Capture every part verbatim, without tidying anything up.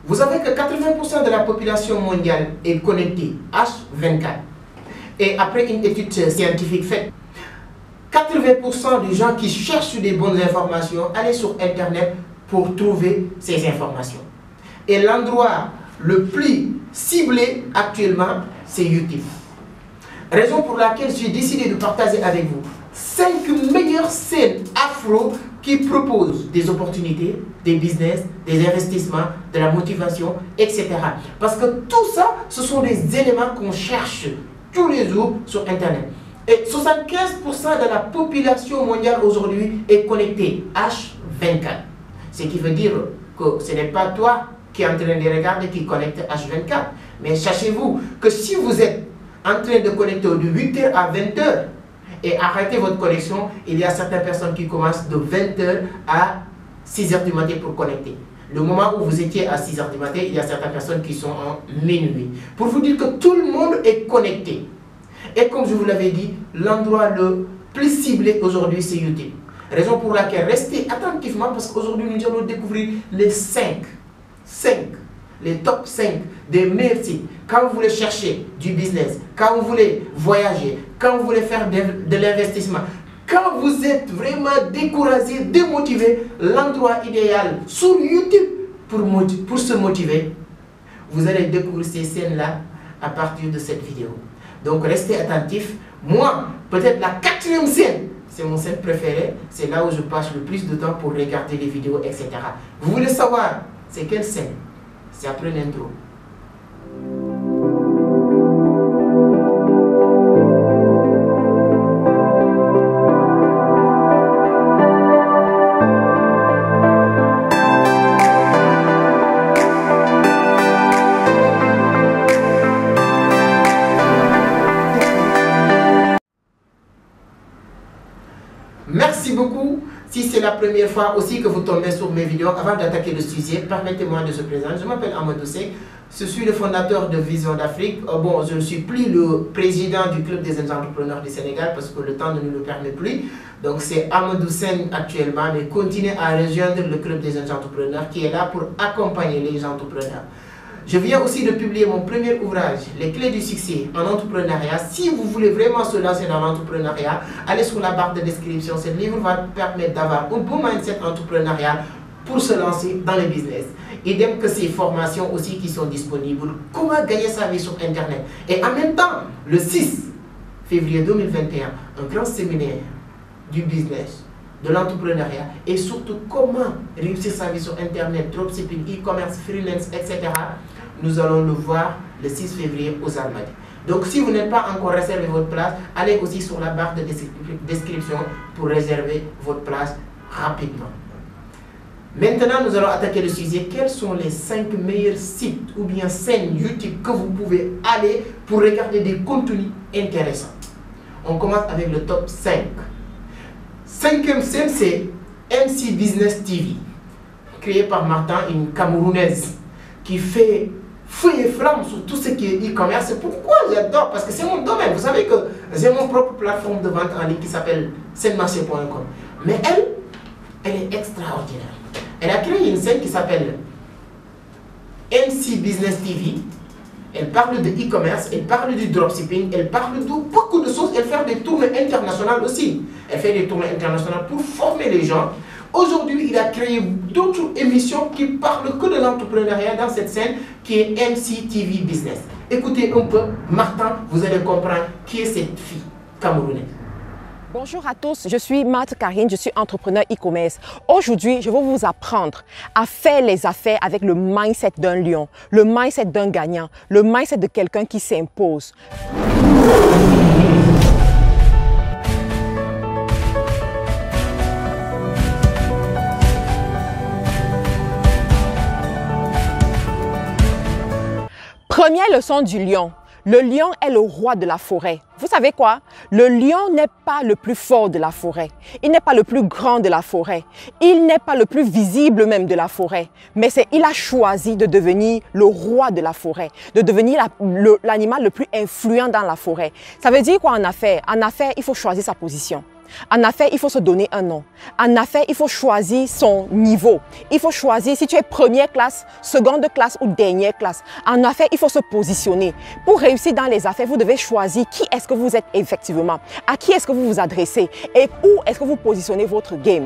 Vous avez que quatre-vingts pour cent de la population mondiale est connectée H vingt-quatre. Et après une étude scientifique faite, quatre-vingts pour cent des gens qui cherchent des bonnes informations allaient sur Internet pour trouver ces informations. Et l'endroit le plus ciblé actuellement, c'est YouTube. Raison pour laquelle j'ai décidé de partager avec vous cinq meilleures scènes afro qui proposent des opportunités, des business, des investissements, de la motivation, et cetera. Parce que tout ça, ce sont des éléments qu'on cherche tous les jours sur Internet. Et soixante-quinze pour cent de la population mondiale aujourd'hui est connectée H vingt-quatre. Ce qui veut dire que ce n'est pas toi qui es en train de regarder qui connecte H vingt-quatre. Mais sachez-vous que si vous êtes en train de connecter de huit heures à vingt heures et arrêtez votre connexion, il y a certaines personnes qui commencent de vingt heures à six heures du matin pour connecter. Le moment où vous étiez à six heures du matin, il y a certaines personnes qui sont en minuit. Pour vous dire que tout le monde est connecté. Et comme je vous l'avais dit, l'endroit le plus ciblé aujourd'hui, c'est YouTube. Raison pour laquelle restez attentivement parce qu'aujourd'hui, nous allons découvrir les cinq, cinq, les top cinq des meilleurs sites. Quand vous voulez chercher du business, quand vous voulez voyager, quand vous voulez faire de, de l'investissement, quand vous êtes vraiment découragé, démotivé, l'endroit idéal sur YouTube pour, pour se motiver, vous allez découvrir ces scènes-là à partir de cette vidéo. Donc restez attentifs. Moi, peut-être la quatrième scène, c'est mon scène préférée. C'est là où je passe le plus de temps pour regarder les vidéos, et cetera. Vous voulez savoir c'est quelle scène? C'est après l'intro. Merci beaucoup. Si c'est la première fois aussi que vous tombez sur mes vidéos, avant d'attaquer le sujet, permettez-moi de se présenter. Je m'appelle Amadou Sek, je suis le fondateur de Vision d'Afrique. Euh, bon, je ne suis plus le président du Club des entrepreneurs du Sénégal parce que le temps ne nous le permet plus. Donc c'est Amadou Sek actuellement, mais continuez à rejoindre le Club des entrepreneurs qui est là pour accompagner les entrepreneurs. Je viens aussi de publier mon premier ouvrage, Les clés du succès en entrepreneuriat. Si vous voulez vraiment se lancer dans l'entrepreneuriat, allez sur la barre de description. Ce livre va permettre d'avoir un bon mindset entrepreneurial pour se lancer dans le business. Idem que ces formations aussi qui sont disponibles. Comment gagner sa vie sur Internet. Et en même temps, le six février deux mille vingt et un, un grand séminaire du business, de l'entrepreneuriat et surtout comment réussir sa vie sur Internet, dropshipping, e-commerce, freelance, et cetera. Nous allons le voir le six février aux Almadies. Donc si vous n'êtes pas encore réservé votre place, allez aussi sur la barre de description pour réserver votre place rapidement. Maintenant, nous allons attaquer le sujet. Quels sont les cinq meilleurs sites ou bien scènes YouTube que vous pouvez aller pour regarder des contenus intéressants? On commence avec le top cinq. Cinquième scène, c'est M C Business T V, créé par Martin, une Camerounaise qui fait feu et flamme sur tout ce qui est e-commerce. Pourquoi j'adore? Parce que c'est mon domaine. Vous savez que j'ai mon propre plateforme de vente en ligne qui s'appelle Senmarché point com. Mais elle, elle est extraordinaire. Elle a créé une scène qui s'appelle M C Business T V. Elle parle de e-commerce, elle parle du dropshipping, elle parle de beaucoup de choses. Elle fait des tournées internationales aussi. Elle fait des tournées internationales pour former les gens. Aujourd'hui, il a créé d'autres émissions qui parlent que de l'entrepreneuriat dans cette scène qui est M C T V Business. Écoutez un peu, Martin, vous allez comprendre qui est cette fille camerounaise. Bonjour à tous, je suis Marthe Karine, je suis entrepreneur e-commerce. Aujourd'hui, je vais vous apprendre à faire les affaires avec le mindset d'un lion, le mindset d'un gagnant, le mindset de quelqu'un qui s'impose. Première leçon du lion. Le lion est le roi de la forêt. Vous savez quoi? Le lion n'est pas le plus fort de la forêt. Il n'est pas le plus grand de la forêt. Il n'est pas le plus visible même de la forêt. Mais c'est, il a choisi de devenir le roi de la forêt, de devenir l'animal le, le plus influent dans la forêt. Ça veut dire quoi en affaires? En affaires, il faut choisir sa position. En affaires, il faut se donner un nom. En affaires, il faut choisir son niveau. Il faut choisir si tu es première classe, seconde classe ou dernière classe. En affaires, il faut se positionner. Pour réussir dans les affaires, vous devez choisir qui est-ce que vous êtes effectivement, à qui est-ce que vous vous adressez et où est-ce que vous positionnez votre game.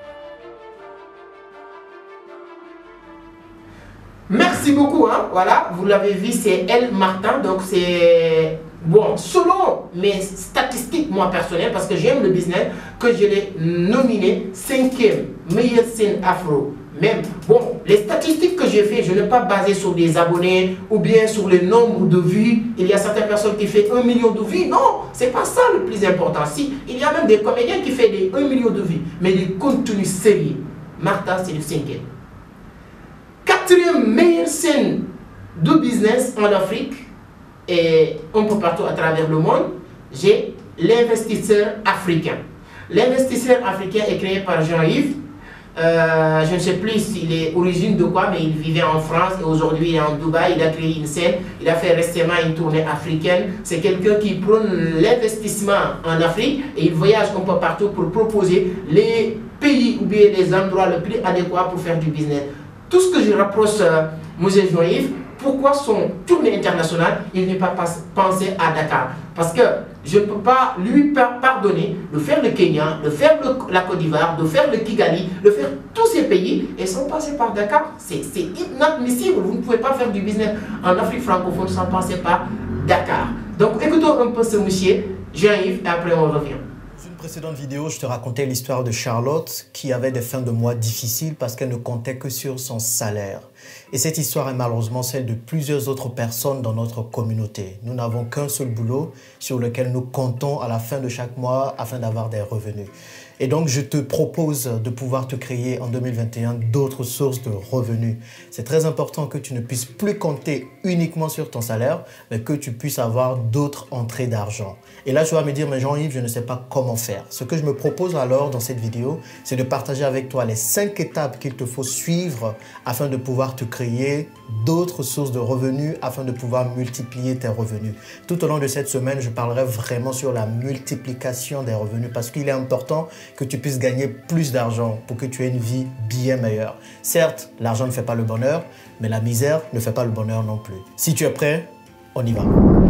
Merci beaucoup, hein. Voilà, vous l'avez vu, c'est Elle Martin, donc c'est... Bon, selon mes statistiques, moi personnelles, parce que j'aime le business, que je l'ai nominé cinquième meilleure scène afro. Même, bon, les statistiques que j'ai fait, je n'ai pas basé sur des abonnés ou bien sur le nombre de vues. Il y a certaines personnes qui font un million de vues. Non, c'est pas ça le plus important. Si, il y a même des comédiens qui font des un million de vues, mais des contenus sérieux. Martha, c'est le cinquième. Quatrième meilleure scène de business en Afrique et un peu partout à travers le monde, j'ai l'investisseur africain. L'investisseur africain est créé par Jean-Yves. Euh, je ne sais plus s'il est origine de quoi, mais il vivait en France et aujourd'hui il est en Dubaï. Il a créé une scène, il a fait récemment une tournée africaine. C'est quelqu'un qui prône l'investissement en Afrique et il voyage un peu partout pour proposer les pays ou bien les endroits les plus adéquats pour faire du business. Tout ce que je rapproche euh, M. Jean-Yves, pourquoi son tournée internationale, il n'est pas pensé à Dakar? Parce que je ne peux pas lui pardonner de faire le Kenya, de faire le, la Côte d'Ivoire, de faire le Kigali, de faire tous ces pays et sans passer par Dakar. C'est inadmissible. Vous ne pouvez pas faire du business en Afrique francophone sans passer par Dakar. Donc écoutons un peu ce monsieur, Jean-Yves, et après on revient. Dans une précédente vidéo, je te racontais l'histoire de Charlotte qui avait des fins de mois difficiles parce qu'elle ne comptait que sur son salaire. Et cette histoire est malheureusement celle de plusieurs autres personnes dans notre communauté. Nous n'avons qu'un seul boulot sur lequel nous comptons à la fin de chaque mois afin d'avoir des revenus. Et donc, je te propose de pouvoir te créer en deux mille vingt et un d'autres sources de revenus. C'est très important que tu ne puisses plus compter uniquement sur ton salaire, mais que tu puisses avoir d'autres entrées d'argent. Et là, tu vas me dire, mais Jean-Yves, je ne sais pas comment faire. Ce que je me propose alors dans cette vidéo, c'est de partager avec toi les cinq étapes qu'il te faut suivre afin de pouvoir te créer d'autres sources de revenus, afin de pouvoir multiplier tes revenus. Tout au long de cette semaine, je parlerai vraiment sur la multiplication des revenus parce qu'il est important que tu puisses gagner plus d'argent pour que tu aies une vie bien meilleure. Certes, l'argent ne fait pas le bonheur, mais la misère ne fait pas le bonheur non plus. Si tu es prêt, on y va.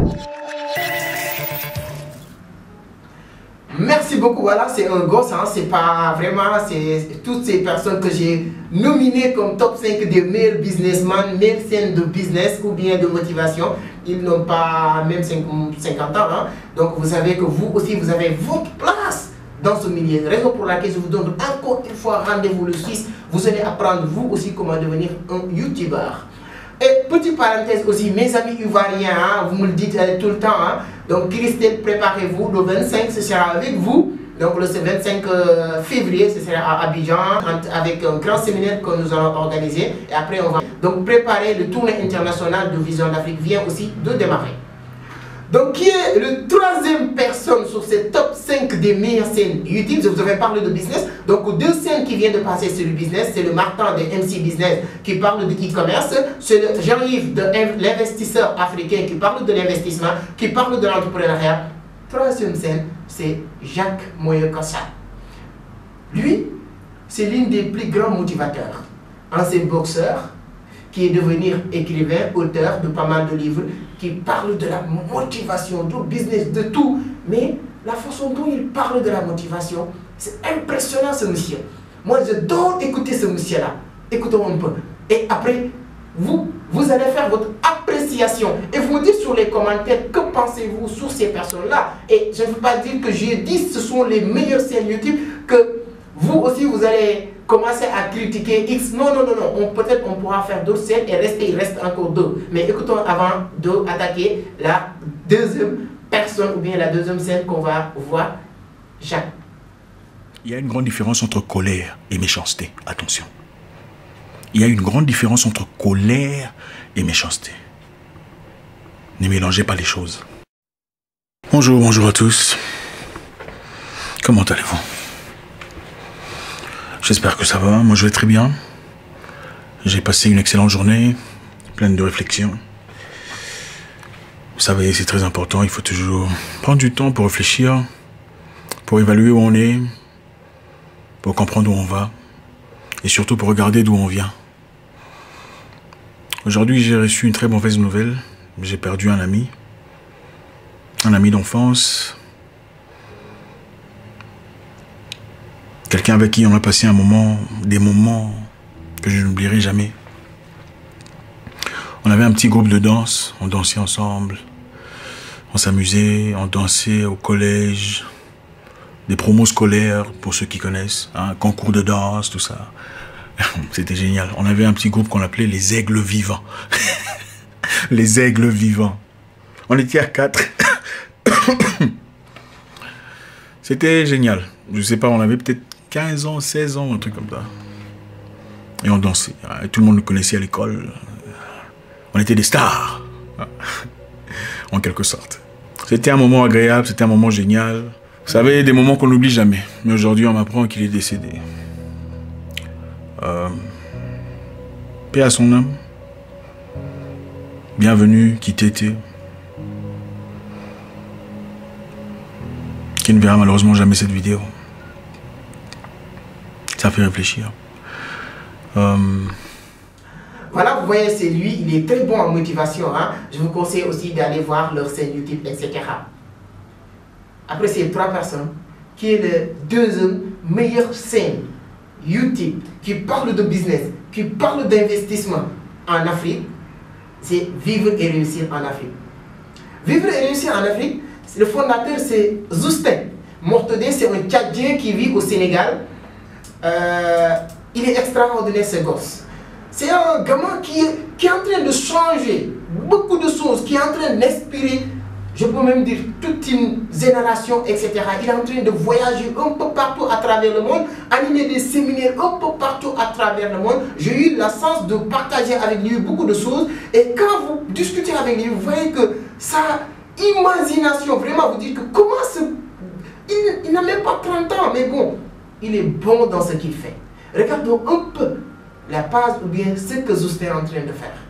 Merci beaucoup. Voilà, c'est un gosse, hein, c'est pas vraiment, c'est toutes ces personnes que j'ai nominées comme top cinq des meilleurs businessmen, meilleures scènes de business ou bien de motivation. Ils n'ont pas même cinquante ans, hein. Donc vous savez que vous aussi, vous avez votre place dans ce milieu. Raison pour laquelle je vous donne encore une fois rendez-vous le six. Vous allez apprendre vous aussi comment devenir un youtubeur. Et petite parenthèse aussi, mes amis ivoiriens, hein, vous me le dites euh, tout le temps. Hein, donc Christelle, préparez-vous, le vingt-cinq, ce sera avec vous. Donc le vingt-cinq février, ce sera à Abidjan, avec un grand séminaire que nous allons organiser. Et après, on va donc préparer le tournée international de Vision d'Afrique vient aussi de démarrer. Donc, qui est le troisième personne sur ces top cinq des meilleures scènes YouTube? Je vous avais parlé de business. Donc, deux scènes qui viennent de passer sur le business, c'est le Martin de M C Business qui parle de e-commerce, c'est le Jean-Yves de l'investisseur africain qui parle de l'investissement, qui parle de l'entrepreneuriat. Troisième scène, c'est Jacques Moyokossa. Lui, c'est l'une des plus grands motivateurs. Ancien boxeur, qui est devenu écrivain, auteur de pas mal de livres, qui parle de la motivation, du business, de tout. Mais la façon dont il parle de la motivation, c'est impressionnant ce monsieur. Moi, j'adore écouter ce monsieur-là. Écoutons un peu. Et après, vous, vous allez faire votre appréciation. Et vous me dites sur les commentaires, que pensez-vous sur ces personnes-là? Et je ne veux pas dire que j'ai dit ce sont les meilleures scènes YouTube, que vous aussi, vous allez commencer à critiquer X. Non, non, non, non. Peut-être on pourra faire d'autres scènes et rester, il reste encore deux. Mais écoutons avant d'attaquer la deuxième personne ou bien la deuxième scène qu'on va voir. Jacques. Il y a une grande différence entre colère et méchanceté. Attention. Il y a une grande différence entre colère et méchanceté. Ne mélangez pas les choses. Bonjour, bonjour à tous. Comment allez-vous? J'espère que ça va, moi je vais très bien. J'ai passé une excellente journée, pleine de réflexions. Vous savez, c'est très important, il faut toujours prendre du temps pour réfléchir, pour évaluer où on est, pour comprendre où on va, et surtout pour regarder d'où on vient. Aujourd'hui, j'ai reçu une très mauvaise nouvelle. J'ai perdu un ami, un ami d'enfance, quelqu'un avec qui on a passé un moment, des moments que je n'oublierai jamais. On avait un petit groupe de danse, on dansait ensemble, on s'amusait, on dansait au collège, des promos scolaires pour ceux qui connaissent, un concours de danse, tout ça. C'était génial. On avait un petit groupe qu'on appelait les aigles vivants. Les aigles vivants. On était à quatre. C'était génial. Je sais pas, on avait peut-être quinze ans, seize ans, un truc comme ça. Et on dansait. Tout le monde nous connaissait à l'école. On était des stars. En quelque sorte. C'était un moment agréable, c'était un moment génial. Vous savez, des moments qu'on n'oublie jamais. Mais aujourd'hui, on m'apprend qu'il est décédé. Euh, paix à son âme. Bienvenue, qui t'était. Qui ne verra malheureusement jamais cette vidéo. Ça fait réfléchir. Euh, Voilà, vous voyez, c'est lui, il est très bon en motivation. Hein. Je vous conseille aussi d'aller voir leur chaîne YouTube, et cetera. Après ces trois personnes, qui est le deuxième meilleure chaîne YouTube qui parle de business, qui parle d'investissement en Afrique, c'est Vivre et réussir en Afrique. Vivre et réussir en Afrique, le fondateur c'est Justin Mortodé, c'est un Tchadien qui vit au Sénégal. Euh, il est extraordinaire ce gosse. C'est un gamin qui est, qui est en train de changer beaucoup de choses, qui est en train d'inspirer, je peux même dire, toute une génération, et cetera. Il est en train de voyager un peu partout à travers le monde, animer des séminaires un peu partout à travers le monde. J'ai eu la chance de partager avec lui beaucoup de choses. Et quand vous discutez avec lui, vous voyez que sa imagination, vraiment, vous dites que comment ce... Il, il n'a même pas trente ans, mais bon, il est bon dans ce qu'il fait. Regardons un peu la page ou bien ce que Justin est en train de faire.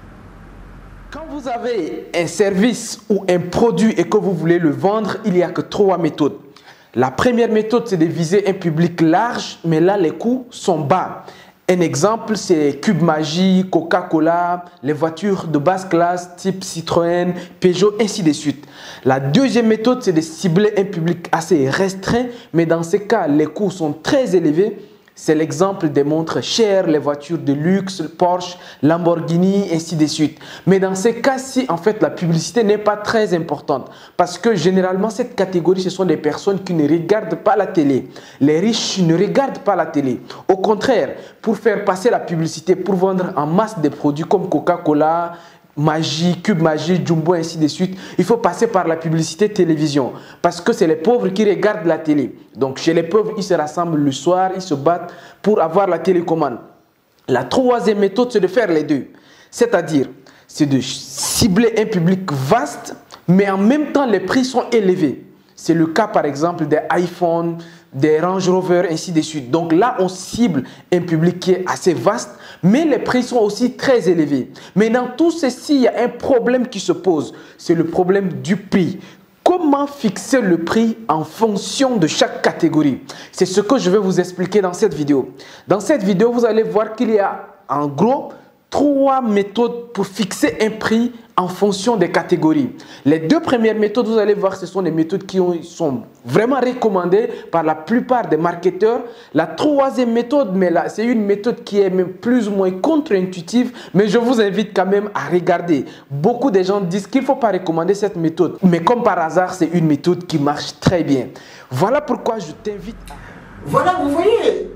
Quand vous avez un service ou un produit et que vous voulez le vendre, il n'y a que trois méthodes. La première méthode, c'est de viser un public large, mais là, les coûts sont bas. Un exemple, c'est Cube Magie, Coca-Cola, les voitures de basse classe type Citroën, Peugeot, ainsi de suite. La deuxième méthode, c'est de cibler un public assez restreint, mais dans ces cas, les coûts sont très élevés. C'est l'exemple des montres chères, les voitures de luxe, Porsche, Lamborghini, ainsi de suite. Mais dans ces cas-ci, en fait, la publicité n'est pas très importante. Parce que généralement, cette catégorie, ce sont des personnes qui ne regardent pas la télé. Les riches ne regardent pas la télé. Au contraire, pour faire passer la publicité, pour vendre en masse des produits comme Coca-Cola, Magie, Cube Magie, Jumbo, ainsi de suite, il faut passer par la publicité télévision. Parce que c'est les pauvres qui regardent la télé. Donc chez les pauvres, ils se rassemblent le soir, ils se battent pour avoir la télécommande. La troisième méthode, c'est de faire les deux. C'est-à-dire, c'est de cibler un public vaste, mais en même temps, les prix sont élevés. C'est le cas par exemple des iPhones, des Range Rover, ainsi de suite. Donc là, on cible un public qui est assez vaste, mais les prix sont aussi très élevés. Mais dans tout ceci, il y a un problème qui se pose. C'est le problème du prix. Comment fixer le prix en fonction de chaque catégorie? C'est ce que je vais vous expliquer dans cette vidéo. Dans cette vidéo, vous allez voir qu'il y a en gros trois méthodes pour fixer un prix en fonction des catégories. Les deux premières méthodes, vous allez voir, ce sont des méthodes qui ont, sont vraiment recommandées par la plupart des marketeurs. La troisième méthode, mais là, c'est une méthode qui est même plus ou moins contre-intuitive, mais je vous invite quand même à regarder. Beaucoup de gens disent qu'il ne faut pas recommander cette méthode, mais comme par hasard, c'est une méthode qui marche très bien. Voilà pourquoi je t'invite à... Voilà, vous voyez.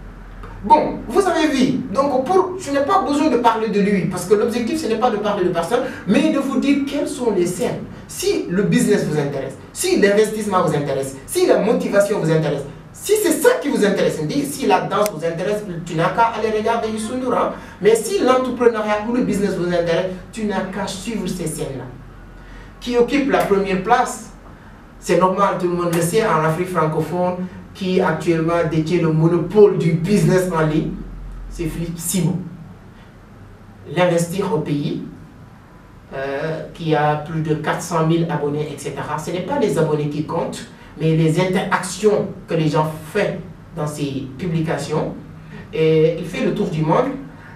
Bon, vous avez vu, donc pour, je n'ai pas besoin de parler de lui, parce que l'objectif ce n'est pas de parler de personne, mais de vous dire quelles sont les scènes. Si le business vous intéresse, si l'investissement vous intéresse, si la motivation vous intéresse, si c'est ça qui vous intéresse, si la danse vous intéresse, tu n'as qu'à aller regarder Youssou N'Dour, hein? Mais si l'entrepreneuriat ou le business vous intéresse, tu n'as qu'à suivre ces scènes-là. Qui occupe la première place, c'est normal, tout le monde le sait, en Afrique francophone, qui actuellement détient le monopole du business en ligne, c'est Philippe Simon. L'investir au pays, euh, qui a plus de quatre cent mille abonnés, et cetera. Ce n'est pas les abonnés qui comptent, mais les interactions que les gens font dans ces publications. Et il fait le tour du monde.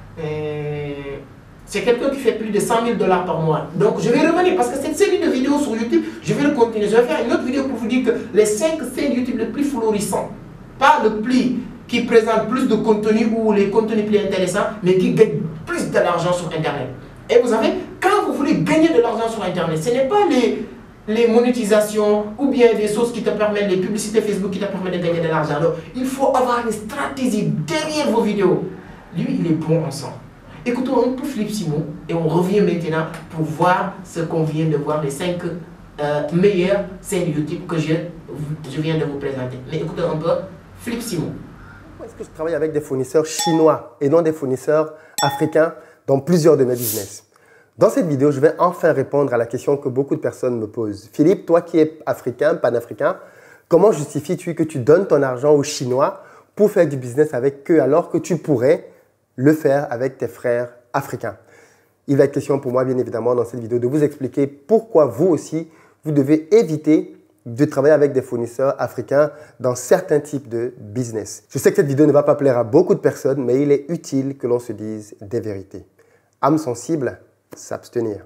C'est quelqu'un qui fait plus de cent mille dollars par mois. Donc je vais revenir parce que cette série de vidéos sur YouTube, je vais le continuer. Je vais faire une autre vidéo pour vous dire que les cinq chaînes YouTube les plus florissantes, pas le plus qui présentent plus de contenu ou les contenus plus intéressants, mais qui gagnent plus de l'argent sur Internet. Et vous savez, quand vous voulez gagner de l'argent sur Internet, ce n'est pas les, les monétisations ou bien des choses qui te permettent, les publicités Facebook qui te permettent de gagner de l'argent. Donc, il faut avoir une stratégie derrière vos vidéos. Lui, il est bon en sang. Écoutons un peu Philippe Simon et on revient maintenant pour voir ce qu'on vient de voir, les cinq euh, meilleures scènes YouTube que je, je viens de vous présenter. Mais écoutons un peu Philippe Simon. Est-ce que je travaille avec des fournisseurs chinois et non des fournisseurs africains dans plusieurs de mes business? Dans cette vidéo, je vais enfin répondre à la question que beaucoup de personnes me posent. Philippe, toi qui es africain, panafricain, comment justifies-tu que tu donnes ton argent aux Chinois pour faire du business avec eux alors que tu pourrais le faire avec tes frères africains? Il va être question pour moi, bien évidemment, dans cette vidéo, de vous expliquer pourquoi vous aussi, vous devez éviter de travailler avec des fournisseurs africains dans certains types de business. Je sais que cette vidéo ne va pas plaire à beaucoup de personnes, mais il est utile que l'on se dise des vérités. Âme sensible, s'abstenir.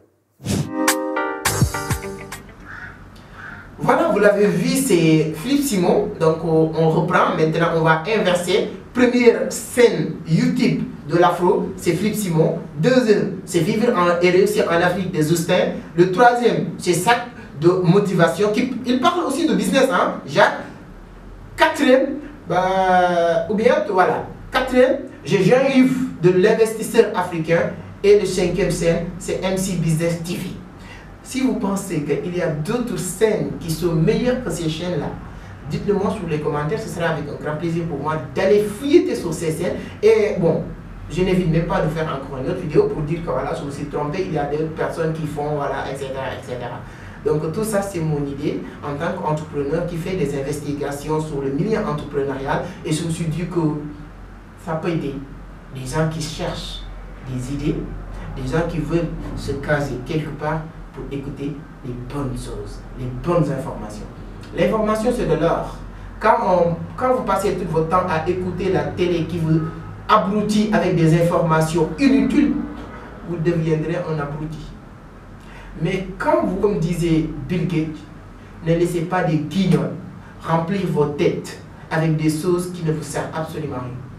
Voilà, vous l'avez vu, c'est Philippe Simon. Donc on, on reprend, maintenant on va inverser. Première scène YouTube de l'Afro, c'est Philippe Simon. Deuxième, c'est Vivre en, et réussir en Afrique des Austins. Le troisième, c'est Sac de motivation. Qui, il parle aussi de business, hein, Jacques. Quatrième, bah, ou bien, voilà. Quatrième, j'ai Jean-Yves de l'investisseur africain. Et le cinquième scène, c'est M C Business T V. Si vous pensez qu'il y a d'autres scènes qui sont meilleures que ces chaînes-là, dites-le moi sur les commentaires, ce sera avec un grand plaisir pour moi d'aller fouiller sur ces scènes. Et bon, je n'évite même pas de faire encore une autre vidéo pour dire que voilà, je me suis trompé, il y a d'autres personnes qui font, voilà, et cetera, et cetera. Donc tout ça, c'est mon idée en tant qu'entrepreneur qui fait des investigations sur le milieu entrepreneurial. Et je me suis dit que ça peut aider les gens qui cherchent des idées, des gens qui veulent se caser quelque part pour écouter les bonnes choses, les bonnes informations. L'information, c'est de l'or. Quand, on, quand vous passez tout votre temps à écouter la télé qui vous abrutit avec des informations inutiles, vous deviendrez un abruti. Mais quand vous, comme disait Bill Gates, ne laissez pas des guignols remplir vos têtes avec des choses qui ne vous servent absolument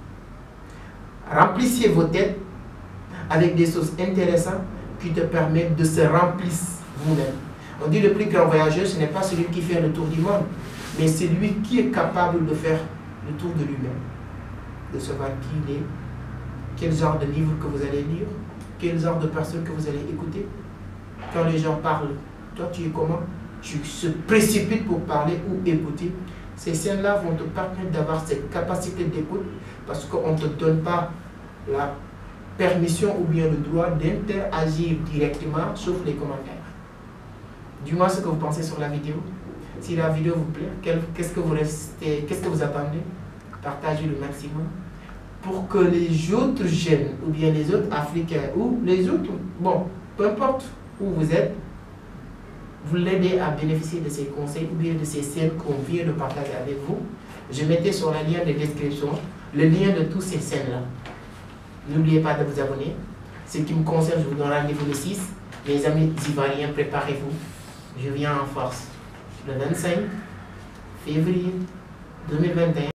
rien. Remplissez vos têtes avec des choses intéressantes qui te permettent de se remplir vous-même. On dit le plus grand voyageur, ce n'est pas celui qui fait le tour du monde, mais c'est lui qui est capable de faire le tour de lui-même, de savoir qui il est, quel genre de livre que vous allez lire, quel genre de personne que vous allez écouter. Quand les gens parlent, toi tu es comment? Tu se précipites pour parler ou écouter. Ces scènes-là vont te permettre d'avoir cette capacité d'écoute parce qu'on ne te donne pas la permission ou bien le droit d'interagir directement, sauf les commentaires. Dis-moi ce que vous pensez sur la vidéo. Si la vidéo vous plaît, qu'est-ce que vous restez, qu'est-ce que vous attendez? Partagez le maximum pour que les autres jeunes ou bien les autres Africains ou les autres, bon, peu importe où vous êtes, vous l'aidez à bénéficier de ces conseils ou bien de ces scènes qu'on vient de partager avec vous. Je mettais sur la lien de description le lien de toutes ces scènes-là. N'oubliez pas de vous abonner. Ce qui me concerne, je vous donne rendez-vous le six. Les amis ivoiriens, préparez-vous. Je viens en force le vingt-cinq février deux mille vingt et un.